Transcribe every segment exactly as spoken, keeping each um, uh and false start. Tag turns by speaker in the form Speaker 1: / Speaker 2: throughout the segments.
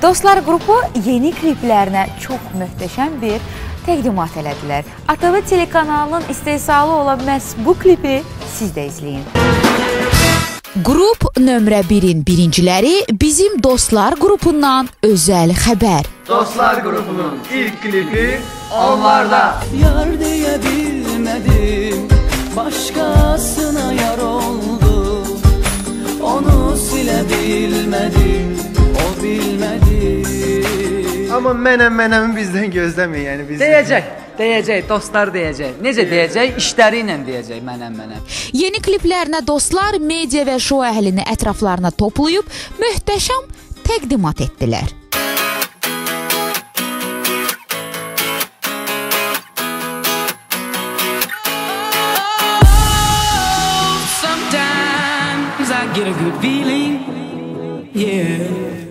Speaker 1: Dostlar qrupu yeni kliplərinə çox möhtəşəm bir təqdimat elədilər. A T V telekanalının istehsalı olan məhz bu klipi siz də izləyin. Qrup nömrə birin birinciləri bizim Dostlar qrupundan özəl xəbər.
Speaker 2: Dostlar qrupunun ilk klipi onlarda.
Speaker 3: Yar deyə bilmədim, başqasına yar oldu. Onu silə bilmədim, o bilmədi.
Speaker 2: Amma mənəm mənəmi bizdən gözləməyin, yəni bizdən.
Speaker 4: Deyəcək, deyəcək, dostlar deyəcək. Necə deyəcək? İşləri ilə deyəcək mənəm mənəm.
Speaker 1: Yeni kliplərinə Dostlar media və şou əhlini ətraflarına toplayıb möhtəşəm təqdimat etdilər.
Speaker 3: Get a good feeling, yeah.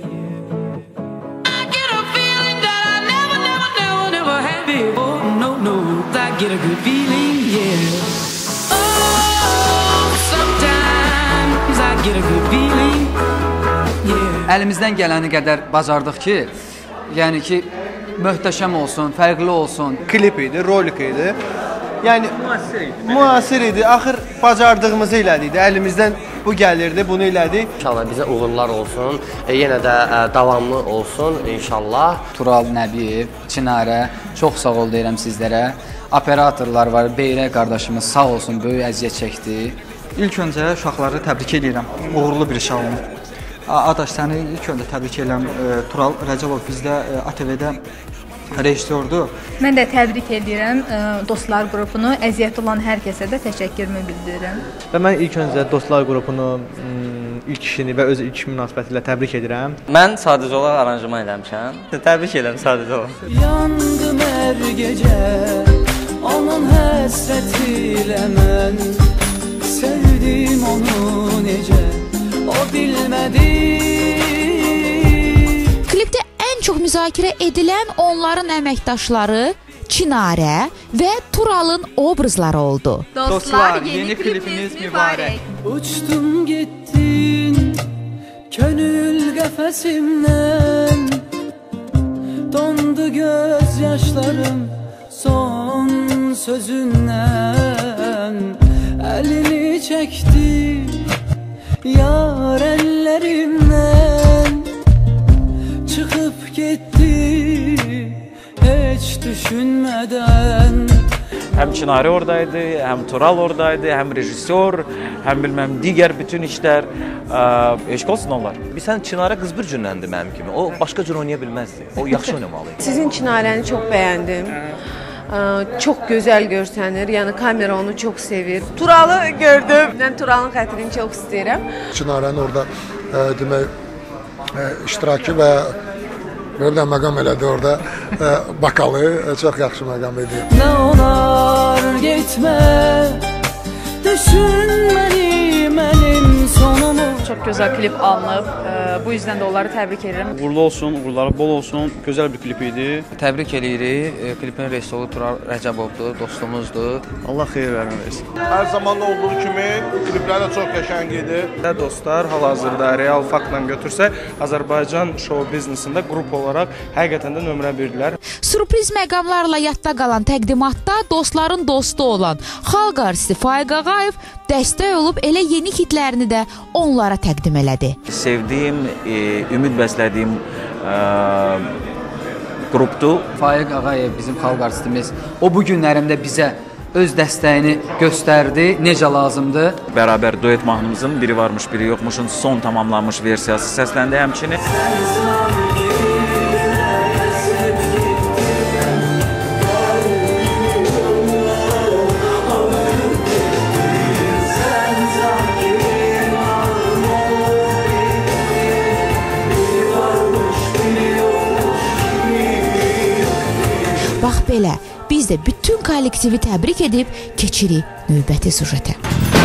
Speaker 3: I get a feeling that I never, never, never, never had before. No, no, I get a good feeling, yeah. Oh, sometimes I get a good feeling, yeah.
Speaker 4: Əlimizdən gələni qədər bacardıq ki, yəni ki, möhtəşəm olsun, fərqli olsun.
Speaker 2: Klip idi, rolik idi. Yəni müasir idi. Müasir idi. Axır bacardığımızı elədik. Əlimizdən bu gəlirdi, bunu elədik.
Speaker 5: İnşallah bizə uğurlar olsun. E, yenə də e, davamlı olsun inşallah.
Speaker 4: Tural Nəbiyev, Çinarə, çox sağ ol deyirəm sizlərə. Operatorlar var, Beyrək qardaşımız sağ olsun, böyük əziyyət çəkdi.
Speaker 6: İlk öncə uşaqları təbrik edirəm. Uğurlu bir iş alınıb. Adaş, səni ilk öncə təbrik edirəm. E, Tural Rəcəbov bizdə e, A T V-də rejissordur.
Speaker 7: Mən də təbrik edirəm Dostlar qrupunu, əziyyət olan hər kəsə də təşəkkürümü bildirirəm.
Speaker 8: Və mən ilk öncə Dostlar qrupunu ilk işini və öz ilk münasibəti ilə təbrik edirəm.
Speaker 9: Mən sadəcə olaraq aranjman eləmişəm. Təbrik edirəm sadəcə olaraq.
Speaker 3: Yandım hər gecə, onun həsrəti ilə mən sevdim onu necə, o bilmədi.
Speaker 1: Klipdə ən çox müzakirə edilən onların əməkdaşları Çinarə və Turalın obrazları oldu.
Speaker 6: Dostlar, yeni klipiniz mübarək.
Speaker 3: Uçdun getdin könül qəfəsimdən, dondu göz yaşlarım son sözündən. Əlini çəkdi yar əllərimdən, çıxıb getdi heç düşünmədən.
Speaker 9: Həm Çinarə oradaydı, həm Tural oradaydı, həm rejissor, həm bilməm digər bütün işlər. Eşq olsun onlar.
Speaker 10: Bir sən Çinarə qız bir cürləndi mənim kimi. O başqa cür oynaya bilməzdi. O yaxşı oynamalıydı.
Speaker 11: Sizin Çinarəni çox bəyəndim. Çox gözəl görsənir, yəni kamera onu çox sevir. Turalı gördüm. Mən Turalın xətrini çox istəyirəm.
Speaker 12: Çinarənin orada e, demək e, iştirakı və belə məqam elədi orada e, bakalı e, çox yaxşı məqam idi.
Speaker 3: Nə olar getmə, düşünməni mənim sonumu.
Speaker 7: Çox gözəl klip alınıb, bu yüzdən də onları təbrik edirəm.
Speaker 6: Uğurlu olsun, uğurları bol olsun. Gözəl bir klip idi.
Speaker 4: Təbrik eləyirik. Klipin rejissoru Tural Rəcəbovdur, dostumuzdur.
Speaker 6: Allah xeyir versin.
Speaker 13: Hər zaman olduğu kimi kliplər də çox qəşəng idi.
Speaker 6: Dostlar, hal-hazırda real faktla götürsək, Azərbaycan şou biznesində qrup olaraq həqiqətən də nömrə birdirlər.
Speaker 1: Sürpriz məqamlarla yadda qalan təqdimatda Dostların dostu olan xalq artisti Faiq Ağayev dəstək olub elə yeni hitlərini də onlara təqdim elədi.
Speaker 9: Sevdiyim, e, ümid bəslədiyim e, qrupdur.
Speaker 4: Faiq Ağayev bizim xalq artistimiz. O bu günlərində bizə öz dəstəyini göstərdi, necə lazımdır.
Speaker 9: Bərabər duet mahnımızın biri varmış, biri yoxmuşun son tamamlanmış versiyası səsləndi həmçinin.
Speaker 1: Bax belə, biz də bütün kollektivi təbrik edib keçirik növbəti süjetə.